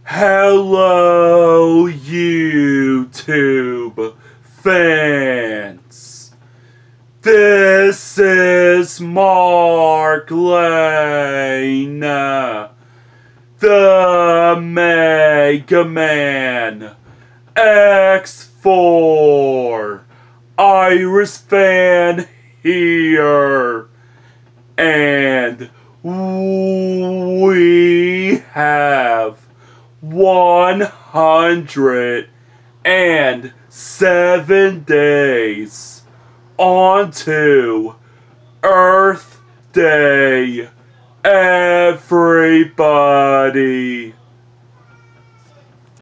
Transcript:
Hello, YouTube fans. This is Mark Lane, the Mega Man X4 Iris fan here, and we have 107 days onto Earth Day, everybody.